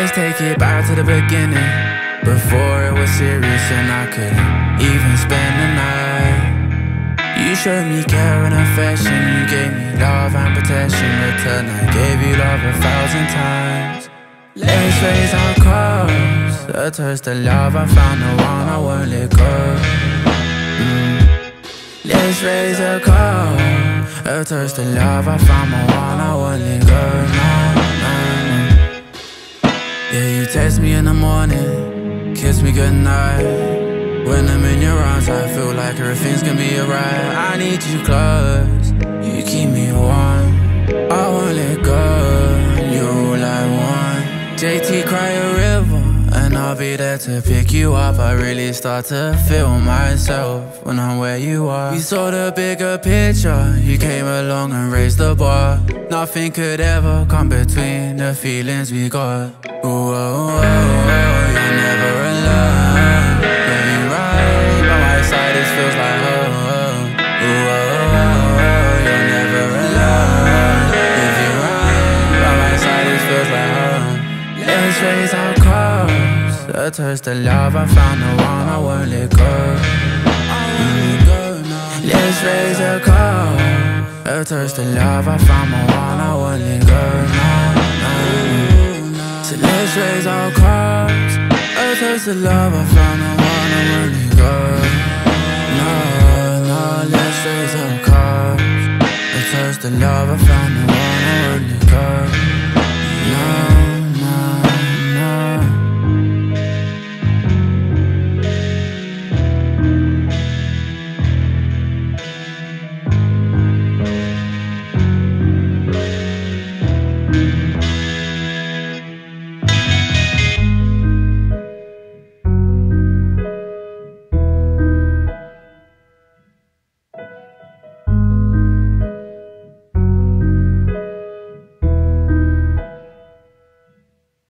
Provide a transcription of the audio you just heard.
Let's take it back to the beginning, before it was serious and I couldn't even spend the night. You showed me care and affection, you gave me love and protection. Return, I gave you love 1,000 times. Let's raise our cups, a toast to love. I found the one, I won't let go. Let's raise a cup, a toast to love. I found my one, I won't let go. No, no, no. Yeah, you text me in the morning, kiss me goodnight. When I'm in your arms, I feel like everything's gonna be alright. I need you close, you keep me warm. I won't let go, you're all I want. JT, cry a river, and I'll be there to pick you up. I really start to feel myself when I'm where you are. We saw the bigger picture, you came along and raised the bar. Nothing could ever come between the feelings we got. Ooh, oh, oh, oh, you're never alone. Yeah, you're right, by my side it feels like home. Ooh, oh, oh, oh, you're never alone. If you're right, by my side it feels like home. Let's raise our cups, a toast to love. I found the one, I won't let go. Let's raise a cup, a toast to love. I found my one, I won't let go. No, no. So let's raise our cups, a toast to love. I found the one, I won't let go. No, no, let's raise our cups, a toast to love. I found the one, I won't let go. No.